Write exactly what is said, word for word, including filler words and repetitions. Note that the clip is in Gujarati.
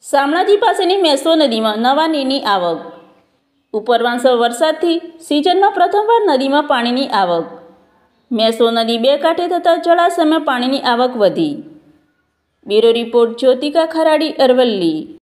શામળાજી પાસેની મેશ્વો નદીમાં નવા નીરની આવક। ઉપરવાસમાં વરસાદથી સિઝનમાં પ્રથમવાર નદીમાં પાણીની આવક। મેશ્વો નદી બે કાંઠે થતાં જળાશયમાં પાણીની આવક વધી। Bureau report Jyotika Kharadi, Aravalli.